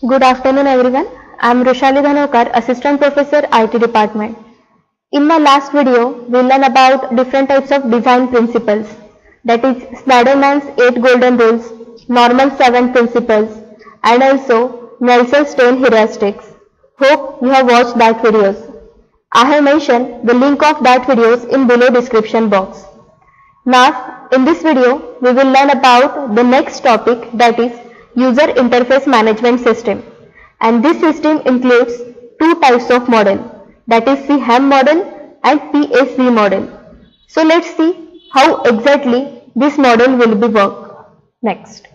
Good afternoon everyone. I am Roshali Dhanokar, Assistant Professor IT Department. In my last video, we learned about different types of design principles, that is Snyderman's 8 golden rules, normal 7 principles, and also Nelson-Stein heuristics. Hope you have watched that videos. I have mentioned the link of that videos in below description box. Now, in this video, we will learn about the next topic, that is User Interface Management System, and this system includes two types of model, that is CHAM model and PAC model. So let's see how exactly this model will be work. Next.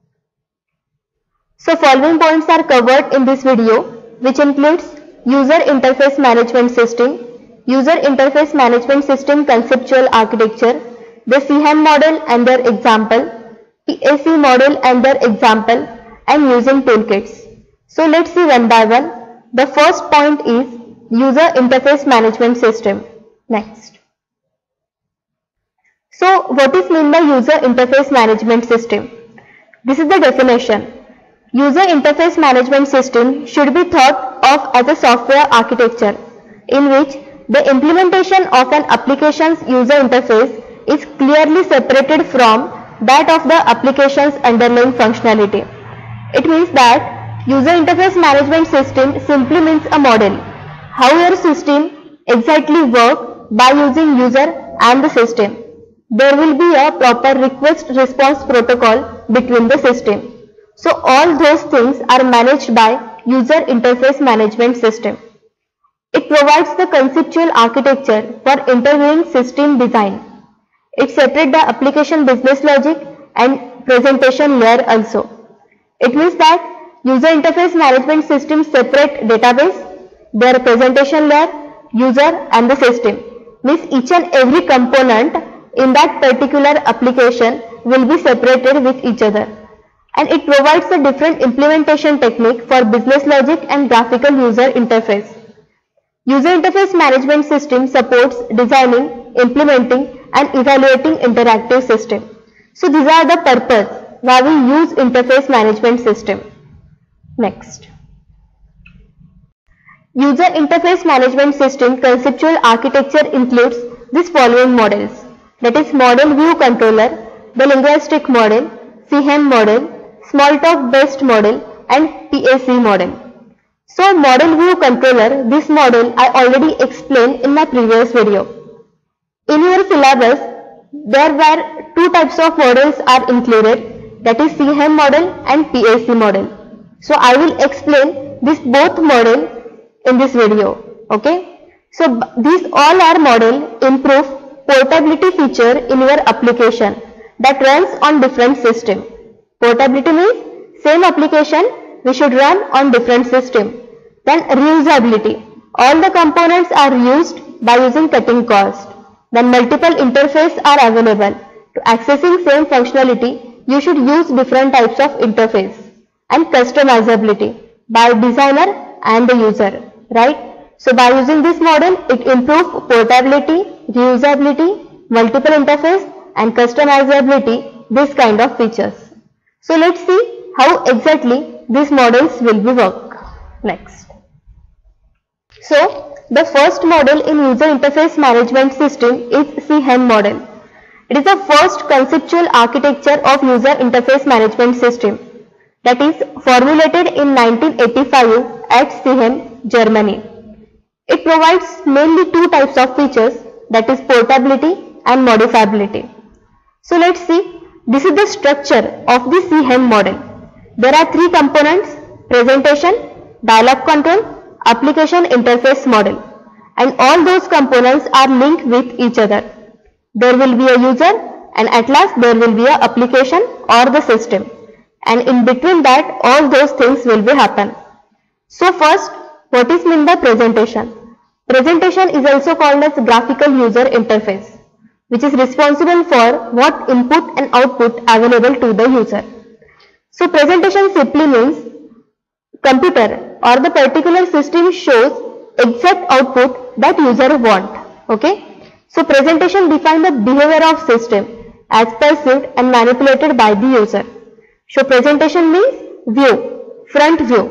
So following points are covered in this video, which includes User Interface Management System, User Interface Management System conceptual architecture, the CHAM model and their example, PAC model and their example, and using toolkits. So let's see one by one. The first point is User Interface Management System. Next. So what is meant by User Interface Management System? This is the definition. User Interface Management System should be thought of as a software architecture in which the implementation of an application's user interface is clearly separated from that of the application's underlying functionality. It means that User Interface Management System simply means a model, how your system exactly works by using user and the system. There will be a proper request-response protocol between the system. So all those things are managed by User Interface Management System. It provides the conceptual architecture for interviewing system design. It separates the application business logic and presentation layer also. It means that User Interface Management System separate database, their presentation layer, user and the system. Means each and every component in that particular application will be separated with each other. And it provides a different implementation technique for business logic and graphical user interface. User Interface Management System supports designing, implementing and evaluating interactive system. So these are the purpose why we use Interface Management System. Next. User Interface Management System conceptual architecture includes these following models, that is Model View Controller, the Linguistic Model, CHAM Model, Smalltalk Based Model and PAC Model. So Model View Controller, this model I already explained in my previous video. In your syllabus, there were two types of models are included, that is CHAM model and PAC model. So I will explain this both model in this video. Okay. So these all are model improve portability feature in your application that runs on different system. Portability means same application we should run on different system. Then reusability. All the components are used by using cutting cost. Then multiple interfaces are available. To accessing same functionality, you should use different types of interface. And customizability by designer and the user, right? So by using this model, it improves portability, reusability, multiple interface and customizability, this kind of features. So let's see how exactly these models will be work. Next. So the first model in User Interface Management System is CHAM model. It is the first conceptual architecture of User Interface Management System that is formulated in 1985 at CHAM, Germany. It provides mainly two types of features, that is portability and modifiability. So let's see, this is the structure of the CHAM model. There are three components: presentation, dialog control, application interface model, and all those components are linked with each other. There will be a user and at last there will be an application or the system, and in between that all those things will be happen. So first, what is meant by presentation? Presentation is also called as graphical user interface, which is responsible for what input and output available to the user. So presentation simply means computer or the particular system shows exact output that user want. Okay. So presentation defines the behavior of system as perceived and manipulated by the user. So presentation means view, front view,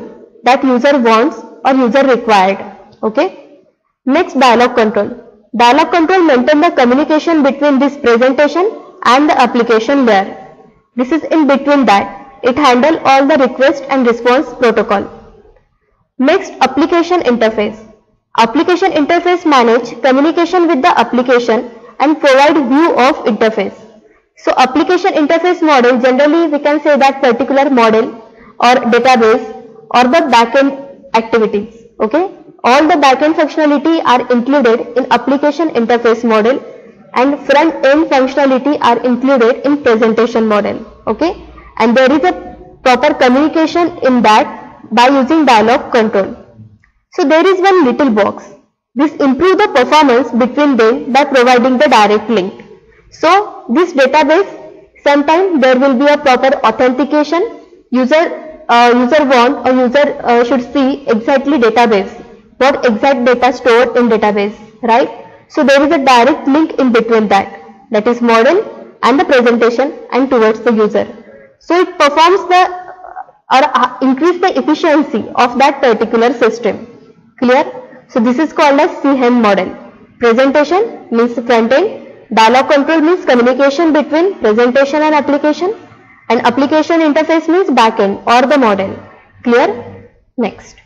that user wants or user required. Okay. Next, dialog control. Dialog control maintains the communication between this presentation and the application layer. This is in between that. It handles all the request and response protocol. Next, application interface. Application interface manage communication with the application and provide view of interface. So application interface model, generally we can say that particular model or database or the backend activities. Okay, all the backend functionality are included in application interface model and front end functionality are included in presentation model. Okay, and there is a proper communication in that by using dialog control. So there is one little box. This improves the performance between them by providing the direct link. So this database, sometimes there will be a proper authentication. User want or user should see exactly database, what exact data stored in database, right? So there is a direct link in between that is model and the presentation and towards the user. So it performs the or increase the efficiency of that particular system. Clear? So this is called as CHEM model. Presentation means front end, dialog control means communication between presentation and application interface means back end or the model. Clear? Next.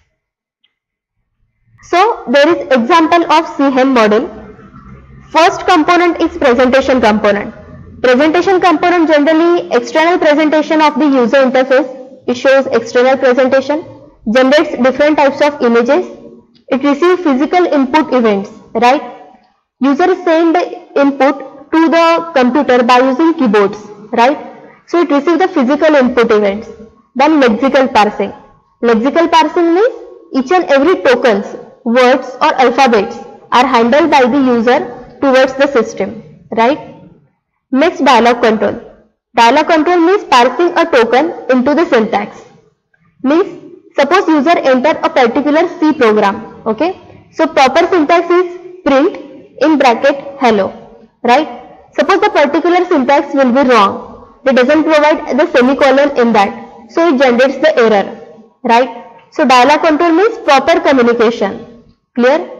So there is example of CHEM model. First component is presentation component. Presentation component generally external presentation of the user interface. It shows external presentation, generates different types of images. It receives physical input events, right? User send the input to the computer by using keyboards, right? So it receives the physical input events. Then lexical parsing. Lexical parsing means each and every tokens, words or alphabets are handled by the user towards the system, right? Next, dialog control. Dialog control means parsing a token into the syntax. Means suppose user enter a particular C program. Okay, so proper syntax is print in bracket hello, right? Suppose the particular syntax will be wrong. It doesn't provide the semicolon in that, so it generates the error, right? So dialog control means proper communication. Clear?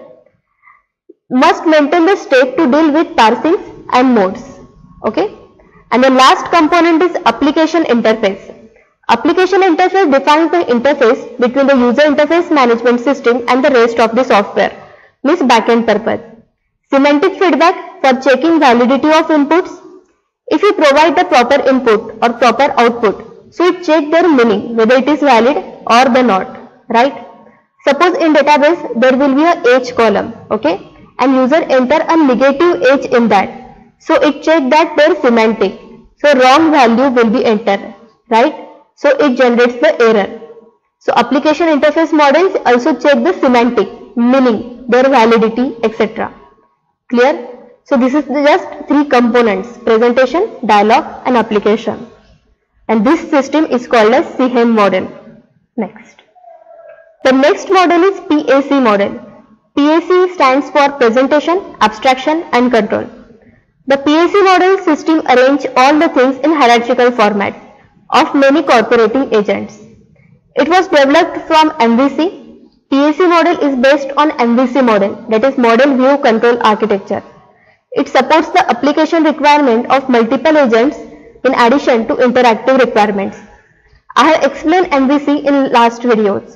Must maintain the state to deal with parsings and modes. Okay, and the last component is application interface. Application interface defines the interface between the user interface management system and the rest of the software, means backend purpose. Semantic feedback for checking validity of inputs. If you provide the proper input or proper output, so it checks their meaning, whether it is valid or the not, right? Suppose in database there will be a age column, okay, and user enter a negative age in that, so it checks that their semantic, so wrong value will be entered, right? So it generates the error. So application interface models also check the semantic, meaning, their validity, etc. Clear? So this is just three components: presentation, dialog and application. And this system is called as CHEM model. Next. The next model is PAC model. PAC stands for presentation, abstraction and control. The PAC model system arranges all the things in hierarchical format of many cooperating agents. It was developed from MVC. PAC model is based on MVC model, that is model view control architecture. It supports the application requirement of multiple agents in addition to interactive requirements. I have explained MVC in last videos.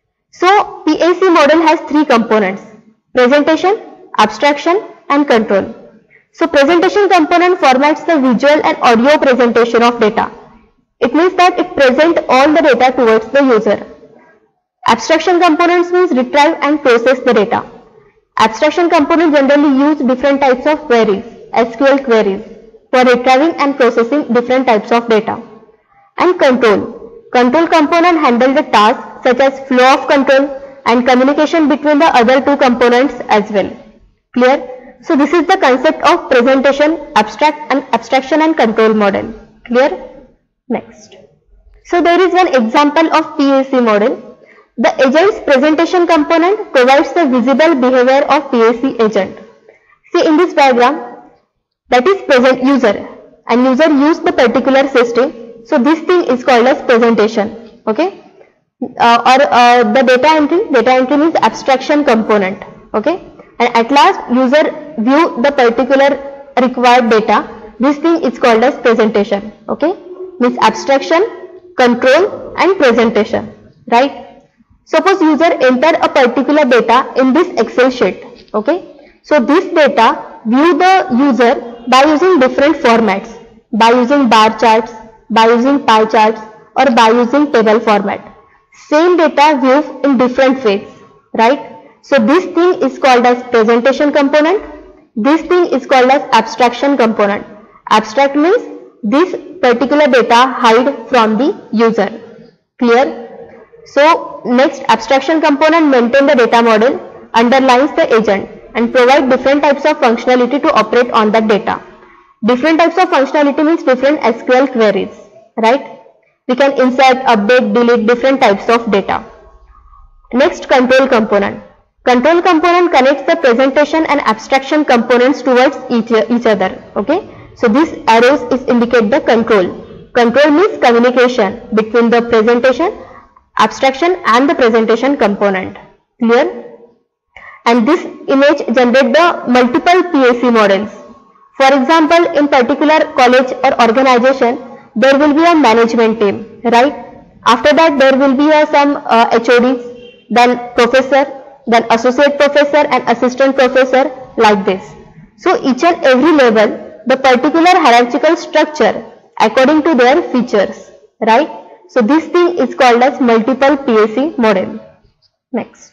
So PAC model has three components: presentation, abstraction and control. So presentation component formats the visual and audio presentation of data. It means that it presents all the data towards the user. Abstraction components means retrieve and process the data. Abstraction components generally use different types of queries, SQL queries, for retrieving and processing different types of data. And control. Control component handle the tasks such as flow of control and communication between the other two components as well. Clear? So this is the concept of presentation, abstraction and control model. Clear? Next. So there is one example of PAC model. The agent's presentation component provides the visible behavior of PAC agent. See in this diagram, that is present user, and user use the particular system. So this thing is called as presentation. Okay. the data entry means abstraction component. Okay, and at last user view the particular required data. This thing is called as presentation. Okay, means abstraction, control and presentation, right? Suppose user enter a particular data in this Excel sheet. Okay, so this data view the user by using different formats, by using bar charts, by using pie charts, or by using table format. Same data views in different ways, right? So this thing is called as presentation component. This thing is called as abstraction component. Abstract means this particular data hide from the user. Clear? So next, abstraction component maintain the data model, underlines the agent and provide different types of functionality to operate on that data. Different types of functionality means different SQL queries, right? We can insert, update, delete different types of data. Next, control component. Control component connects the presentation and abstraction components towards each other. Okay, so these arrows is indicate the control. Control means communication between the presentation, abstraction and the presentation component. Clear? And this image generate the multiple PAC models. For example, in particular college or organization, there will be a management team, right? After that, there will be some HODs, then professor, then associate professor and assistant professor, like this. So each and every level, the particular hierarchical structure according to their features, right? So this thing is called as multiple PAC model. Next.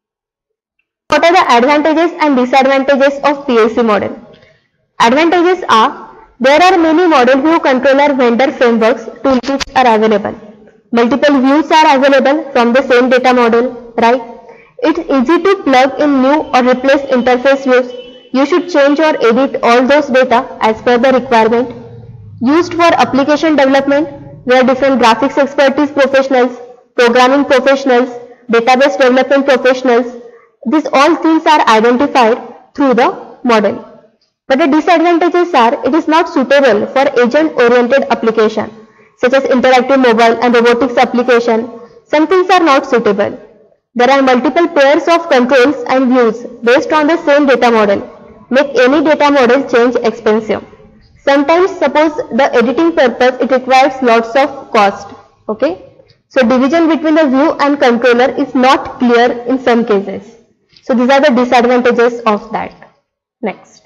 What are the advantages and disadvantages of PAC model? Advantages are, there are many model view controller vendor frameworks toolkits are available. Multiple views are available from the same data model, right? It's easy to plug in new or replace interface views. You should change or edit all those data as per the requirement. Used for application development, where different graphics expertise professionals, programming professionals, database development professionals, these all things are identified through the model. But the disadvantages are, it is not suitable for agent-oriented application, such as interactive mobile and robotics application. Some things are not suitable. There are multiple pairs of controls and views based on the same data model. Make any data model change expensive. Sometimes, suppose the editing purpose, it requires lots of cost. Okay. So division between the view and controller is not clear in some cases. So these are the disadvantages of that. Next.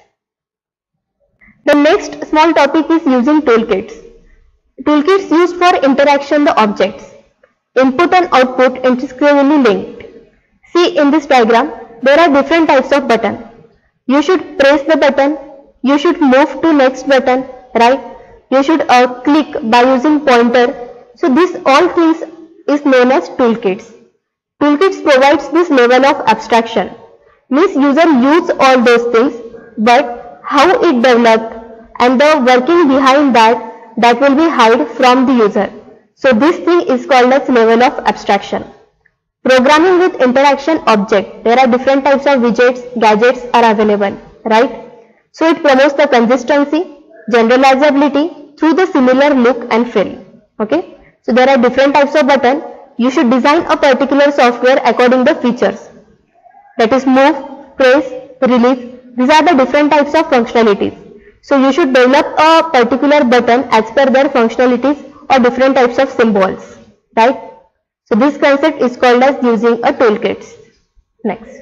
The next small topic is using toolkits. Toolkits used for interaction the objects. Input and output intrinsically linked. See in this diagram, there are different types of button. You should press the button. You should move to next button, right? You should click by using pointer. So this all things is known as toolkits. Toolkits provides this level of abstraction. Means user use all those things, but how it developed and the working behind that will be hide from the user. So this thing is called as level of abstraction. Programming with interaction object. There are different types of widgets, gadgets are available, right? So it promotes the consistency, generalizability through the similar look and feel. Okay. So there are different types of button. You should design a particular software according to the features. That is move, press, release. These are the different types of functionalities. So you should develop a particular button as per their functionalities or different types of symbols, right? So this concept is called as using a toolkit. Next.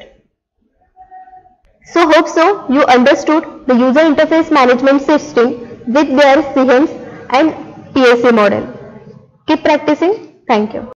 So hope so you understood the user interface management system with their CHEMS and PAC model. Keep practicing. Thank you.